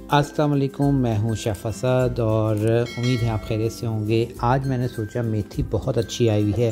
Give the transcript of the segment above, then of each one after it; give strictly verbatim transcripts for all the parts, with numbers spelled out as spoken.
अस्सलाम वालेकुम, मैं हूं शेफ़ असद और उम्मीद है आप खैरियत से होंगे। आज मैंने सोचा मेथी बहुत अच्छी आई हुई है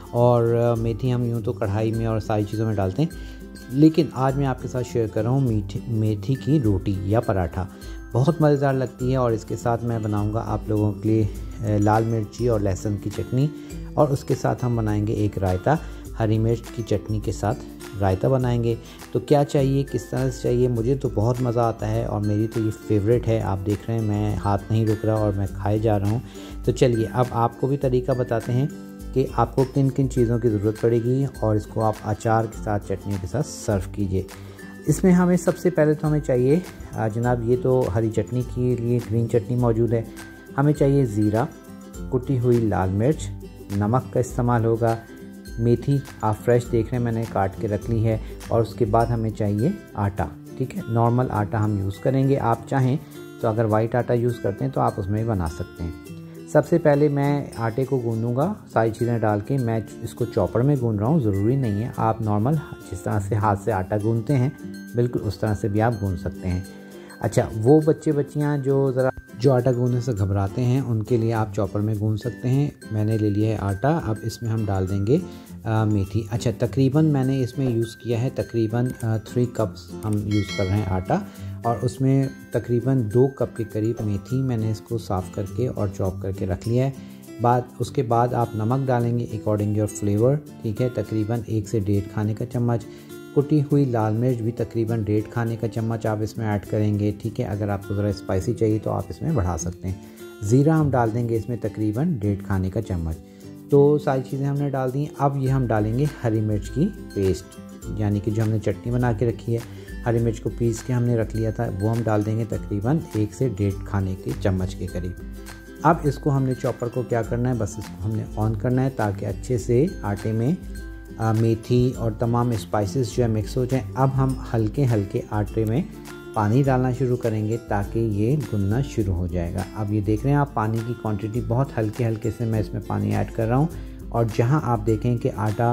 और मेथी हम यूं तो कढ़ाई में और सारी चीज़ों में डालते हैं, लेकिन आज मैं आपके साथ शेयर कर रहा हूं मीठी मेथी की रोटी या पराठा। बहुत मज़ेदार लगती है और इसके साथ मैं बनाऊंगा आप लोगों के लिए लाल मिर्ची और लहसुन की चटनी, और उसके साथ हम बनाएंगे एक रायता। हरी मिर्च की चटनी के साथ रायता बनाएंगे। तो क्या चाहिए, किस तरह से चाहिए, मुझे तो बहुत मज़ा आता है और मेरी तो ये फेवरेट है। आप देख रहे हैं मैं हाथ नहीं रुक रहा और मैं खाए जा रहा हूँ। तो चलिए अब आपको भी तरीका बताते हैं कि आपको किन किन चीज़ों की ज़रूरत पड़ेगी और इसको आप अचार के साथ, चटनियों के साथ सर्व कीजिए। इसमें हमें सबसे पहले तो हमें चाहिए जनाब, ये तो हरी चटनी के लिए ग्रीन चटनी मौजूद है। हमें चाहिए ज़ीरा, कुटी हुई लाल मिर्च, नमक का इस्तेमाल होगा, मेथी आप फ्रेश देख रहे हैं मैंने काट के रख ली है, और उसके बाद हमें चाहिए आटा। ठीक है, नॉर्मल आटा हम यूज़ करेंगे। आप चाहें तो अगर वाइट आटा यूज़ करते हैं तो आप उसमें भी बना सकते हैं। सबसे पहले मैं आटे को गूंदूंगा सारी चीज़ें डाल के। मैं इसको चॉपर में गूंद रहा हूँ, ज़रूरी नहीं है आप नॉर्मल जिस तरह से हाथ से आटा गूंदते हैं बिल्कुल उस तरह से भी आप गूंद सकते हैं। अच्छा, वो बच्चे बच्चियाँ जो ज़रा जो आटा गूंदने से घबराते हैं उनके लिए आप चॉपर में गूंद सकते हैं। मैंने ले लिया है आटा। अब इसमें हम डाल देंगे आ, मेथी। अच्छा, तकरीबन मैंने इसमें यूज़ किया है तकरीबन थ्री कप्स हम यूज़ कर रहे हैं आटा, और उसमें तकरीबन दो कप के करीब मेथी मैंने इसको साफ़ करके और चॉप करके रख लिया है। बाद उसके बाद आप नमक डालेंगे अकॉर्डिंग योर फ्लेवर। ठीक है, तकरीबन एक से डेढ़ खाने का चम्मच। कुटी हुई लाल मिर्च भी तकरीबन डेढ़ खाने का चम्मच आप इसमें ऐड करेंगे। ठीक है, अगर आपको ज़रा स्पाइसी चाहिए तो आप इसमें बढ़ा सकते हैं। ज़ीरा हम डाल देंगे इसमें तकरीबन डेढ़ खाने का चम्मच। तो सारी चीज़ें हमने डाल दी। अब ये हम डालेंगे हरी मिर्च की पेस्ट, यानी कि जो हमने चटनी बना के रखी है, हरी मिर्च को पीस के हमने रख लिया था, वो हम डाल देंगे तकरीबन एक से डेढ़ खाने के चम्मच के करीब। अब इसको हमने चॉपर को क्या करना है, बस इसको हमने ऑन करना है ताकि अच्छे से आटे में आ, मेथी और तमाम स्पाइसेस जो है मिक्स हो जाएं। अब हम हल्के हल्के आटे में पानी डालना शुरू करेंगे ताकि ये गुनना शुरू हो जाएगा। अब ये देख रहे हैं आप पानी की क्वांटिटी बहुत हल्के हल्के से मैं इसमें पानी ऐड कर रहा हूँ, और जहाँ आप देखें कि आटा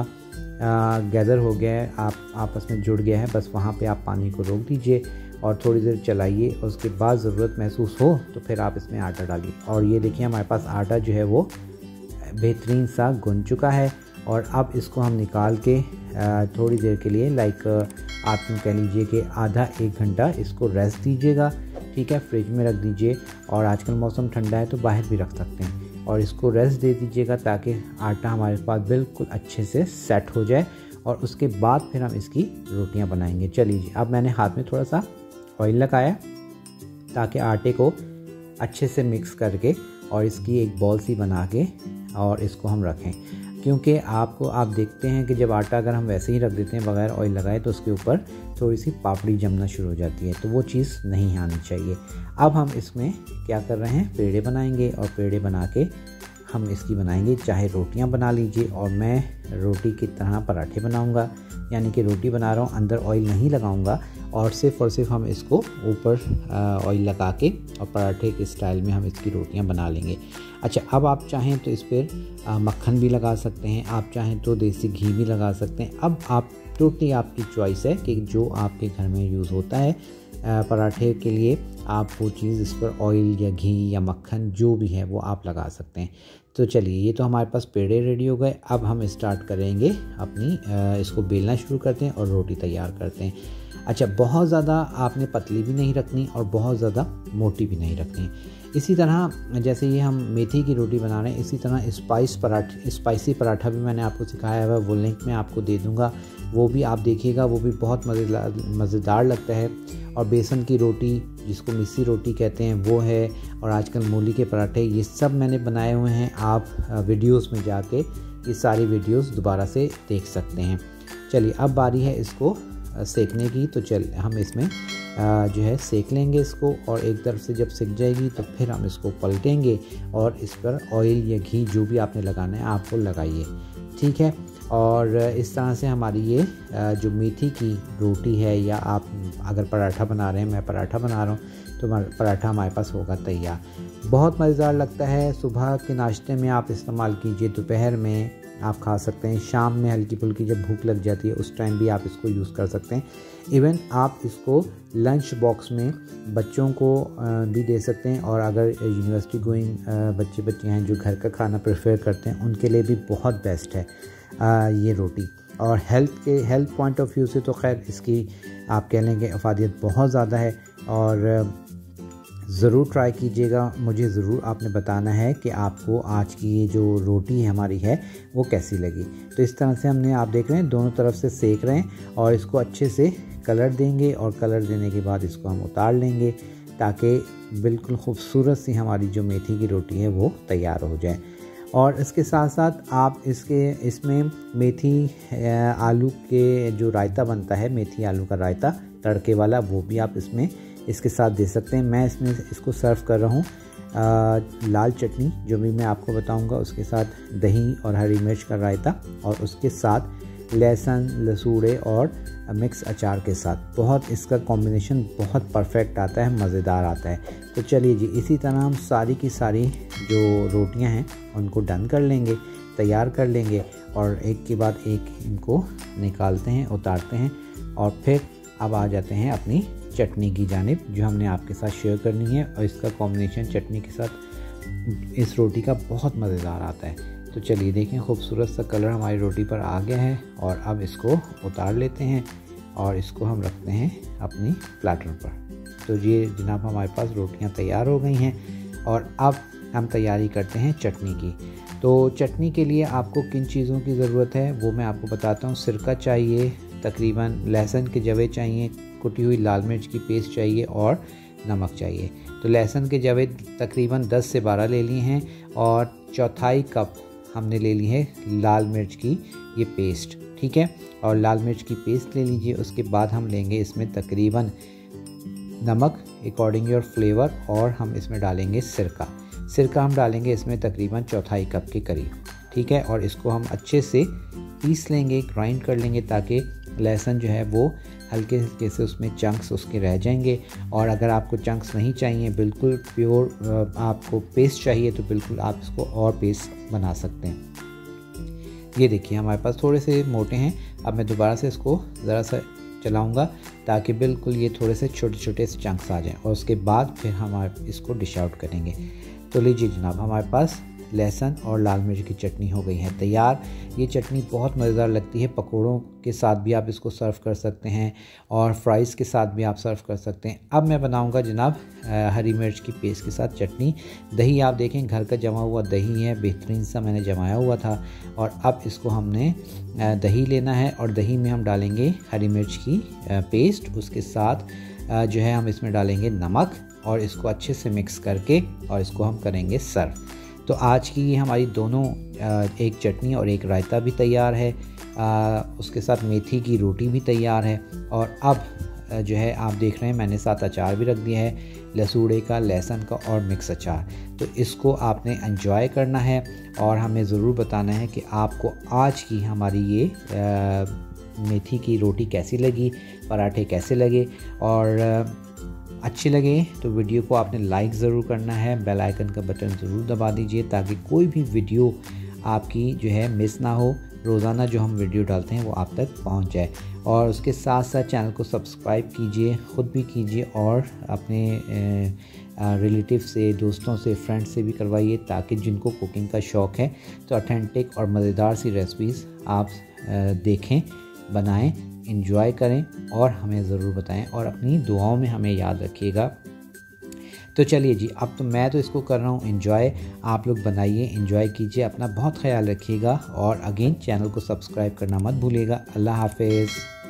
गैदर हो गया है, आप आपस में जुड़ गया है, बस वहाँ पे आप पानी को रोक दीजिए और थोड़ी देर चलाइए। उसके बाद ज़रूरत महसूस हो तो फिर आप इसमें आटा डालिए। और ये देखिए हमारे पास आटा जो है वो बेहतरीन सा गुन चुका है, और अब इसको हम निकाल के थोड़ी देर के लिए लाइक आप यूँ कह लीजिए कि आधा एक घंटा इसको रेस्ट दीजिएगा। ठीक है, फ्रिज में रख दीजिए, और आजकल मौसम ठंडा है तो बाहर भी रख सकते हैं, और इसको रेस्ट दे दीजिएगा ताकि आटा हमारे पास बिल्कुल अच्छे से सेट हो जाए, और उसके बाद फिर हम इसकी रोटियां बनाएंगे। चलिए, अब मैंने हाथ में थोड़ा सा ऑयल लगाया ताकि आटे को अच्छे से मिक्स करके और इसकी एक बॉल सी बना के और इसको हम रखें, क्योंकि आपको आप देखते हैं कि जब आटा अगर हम वैसे ही रख देते हैं बगैर ऑयल लगाए तो उसके ऊपर थोड़ी सी पापड़ी जमना शुरू हो जाती है, तो वो चीज़ नहीं आनी चाहिए। अब हम इसमें क्या कर रहे हैं, पेड़े बनाएंगे, और पेड़े बना के हम इसकी बनाएंगे, चाहे रोटियां बना लीजिए, और मैं रोटी की तरह पराठे बनाऊंगा, यानी कि रोटी बना रहा हूँ, अंदर ऑयल नहीं लगाऊंगा, और सिर्फ और सिर्फ हम इसको ऊपर ऑयल लगा के और पराठे के स्टाइल में हम इसकी रोटियां बना लेंगे। अच्छा, अब आप चाहें तो इस पर मक्खन भी लगा सकते हैं, आप चाहें तो देसी घी भी लगा सकते हैं। अब आप टोटली आपकी चॉइस है कि जो आपके घर में यूज़ होता है पराठे के लिए, आप वो चीज़ इस पर ऑयल या घी या मक्खन जो भी है वो आप लगा सकते हैं। तो चलिए, ये तो हमारे पास पेड़े रेडी हो गए। अब हम स्टार्ट करेंगे अपनी इसको बेलना शुरू करते हैं और रोटी तैयार करते हैं। अच्छा, बहुत ज़्यादा आपने पतली भी नहीं रखनी और बहुत ज़्यादा मोटी भी नहीं रखनी। इसी तरह जैसे ये हम मेथी की रोटी बना रहे हैं, इसी तरह स्पाइस पराठा स्पाइसी पराठा भी मैंने आपको सिखाया हुआ है, वो लिंक मैं आपको दे दूँगा, वो भी आप देखिएगा, वो भी बहुत मज़ेदार मज़ेदार लगता है। और बेसन की रोटी जिसको मिस्सी रोटी कहते हैं वो है, और आजकल मूली के पराठे, ये सब मैंने बनाए हुए हैं। आप वीडियोस में जाके ये सारी वीडियोस दोबारा से देख सकते हैं। चलिए, अब बारी है इसको सेकने की, तो चल हम इसमें जो है सेक लेंगे इसको, और एक तरफ से जब सिक जाएगी तो फिर हम इसको पलटेंगे और इस पर ऑयल या घी जो भी आपने लगाना है आपको लगाइए। ठीक है, और इस तरह से हमारी ये जो मेथी की रोटी है, या आप अगर पराठा बना रहे हैं, मैं पराठा बना रहा हूँ, तो पराठा हमारे पास होगा तैयार। बहुत मज़ेदार लगता है। सुबह के नाश्ते में आप इस्तेमाल कीजिए, दोपहर में, आप खा सकते हैं। शाम में हल्की फुल्की जब भूख लग जाती है उस टाइम भी आप इसको यूज़ कर सकते हैं। इवन आप इसको लंच बॉक्स में बच्चों को भी दे सकते हैं, और अगर यूनिवर्सिटी गोइंग बच्चे बच्चियाँ हैं जो घर का खाना प्रेफर करते हैं उनके लिए भी बहुत बेस्ट है ये रोटी। और हेल्थ के हेल्थ पॉइंट ऑफ व्यू से तो खैर इसकी आप कह लेंगे अफादियत बहुत ज़्यादा है, और ज़रूर ट्राई कीजिएगा। मुझे ज़रूर आपने बताना है कि आपको आज की ये जो रोटी हमारी है वो कैसी लगी। तो इस तरह से हमने, आप देख रहे हैं, दोनों तरफ से सेक रहे हैं और इसको अच्छे से कलर देंगे, और कलर देने के बाद इसको हम उतार लेंगे ताकि बिल्कुल खूबसूरत सी हमारी जो मेथी की रोटी है वो तैयार हो जाए। और इसके साथ साथ आप इसके इसमें मेथी आलू के जो रायता बनता है, मेथी आलू का रायता तड़के वाला, वो भी आप इसमें इसके साथ दे सकते हैं। मैं इसमें इसको सर्व कर रहा हूँ लाल चटनी, जो भी मैं आपको बताऊंगा, उसके साथ दही और हरी मिर्च का रायता, और उसके साथ लहसुन, लसूड़े और मिक्स अचार के साथ। बहुत इसका कॉम्बिनेशन बहुत परफेक्ट आता है, मज़ेदार आता है। तो चलिए जी, इसी तरह हम सारी की सारी जो रोटियां हैं उनको डन कर लेंगे, तैयार कर लेंगे, और एक के बाद एक इनको निकालते हैं, उतारते हैं, और फिर अब आ जाते हैं अपनी चटनी की जानिब जो हमने आपके साथ शेयर करनी है। और इसका कॉम्बिनेशन चटनी के साथ इस रोटी का बहुत मज़ेदार आता है। तो चलिए देखें, खूबसूरत सा कलर हमारी रोटी पर आ गया है, और अब इसको उतार लेते हैं और इसको हम रखते हैं अपनी प्लेटर पर। तो ये जनाब हमारे पास रोटियां तैयार हो गई हैं, और अब हम तैयारी करते हैं चटनी की। तो चटनी के लिए आपको किन चीज़ों की ज़रूरत है वो मैं आपको बताता हूँ। सिरका चाहिए, तकरीबन लहसुन के जवे चाहिए, कुटी हुई लाल मिर्च की पेस्ट चाहिए, और नमक चाहिए। तो लहसुन के जवे तकरीबन दस से बारह ले लिए हैं, और चौथाई कप हमने ले ली है लाल मिर्च की ये पेस्ट, ठीक है। और लाल मिर्च की पेस्ट ले लीजिए। उसके बाद हम लेंगे इसमें तकरीबन नमक अकॉर्डिंग योर फ्लेवर, और हम इसमें डालेंगे सिरका। सिरका हम डालेंगे इसमें तकरीबन चौथाई कप के करीब, ठीक है। और इसको हम अच्छे से पीस लेंगे, ग्राइंड कर लेंगे, ताकि लहसुन जो है वो हल्के हल्के से उसमें चंक्स उसके रह जाएंगे। और अगर आपको चंक्स नहीं चाहिए, बिल्कुल प्योर आपको पेस्ट चाहिए, तो बिल्कुल आप इसको और पेस्ट बना सकते हैं। ये देखिए हमारे पास थोड़े से मोटे हैं। अब मैं दोबारा से इसको ज़रा सा चलाऊंगा ताकि बिल्कुल ये थोड़े से छोटे छोटे से चंक्स आ जाएं, और उसके बाद फिर हम इसको डिश आउट करेंगे। तो लीजिए जनाब, हमारे पास लहसुन और लाल मिर्च की चटनी हो गई है तैयार। ये चटनी बहुत मज़ेदार लगती है, पकोड़ों के साथ भी आप इसको सर्व कर सकते हैं, और फ्राइज़ के साथ भी आप सर्व कर सकते हैं। अब मैं बनाऊंगा जनाब हरी मिर्च की पेस्ट के साथ चटनी। दही आप देखें घर का जमा हुआ दही है, बेहतरीन सा मैंने जमाया हुआ था। और अब इसको हमने दही लेना है, और दही में हम डालेंगे हरी मिर्च की पेस्ट, उसके साथ जो है हम इसमें डालेंगे नमक, और इसको अच्छे से मिक्स करके और इसको हम करेंगे सर्व। तो आज की ये हमारी दोनों, एक चटनी और एक रायता भी तैयार है, उसके साथ मेथी की रोटी भी तैयार है। और अब जो है आप देख रहे हैं मैंने साथ अचार भी रख दिया है, लसूड़े का, लहसुन का और मिक्स अचार। तो इसको आपने एंजॉय करना है, और हमें ज़रूर बताना है कि आपको आज की हमारी ये आ, मेथी की रोटी कैसी लगी, पराठे कैसे लगे। और अच्छे लगे तो वीडियो को आपने लाइक ज़रूर करना है, बेल आइकन का बटन ज़रूर दबा दीजिए, ताकि कोई भी वीडियो आपकी जो है मिस ना हो। रोज़ाना जो हम वीडियो डालते हैं वो आप तक पहुंच जाए। और उसके साथ साथ चैनल को सब्सक्राइब कीजिए, ख़ुद भी कीजिए, और अपने रिलेटिव से, दोस्तों से, फ्रेंड्स से भी करवाइए, ताकि जिनको कुकिंग का शौक़ है तो ऑथेंटिक और मज़ेदार सी रेसिपीज़ आप देखें, बनाएं, एंजॉय करें, और हमें ज़रूर बताएं, और अपनी दुआओं में हमें याद रखिएगा। तो चलिए जी, अब तो मैं तो इसको कर रहा हूँ एंजॉय, आप लोग बनाइए, एंजॉय कीजिए, अपना बहुत ख्याल रखिएगा, और अगेन चैनल को सब्सक्राइब करना मत भूलिएगा। अल्लाह हाफिज़।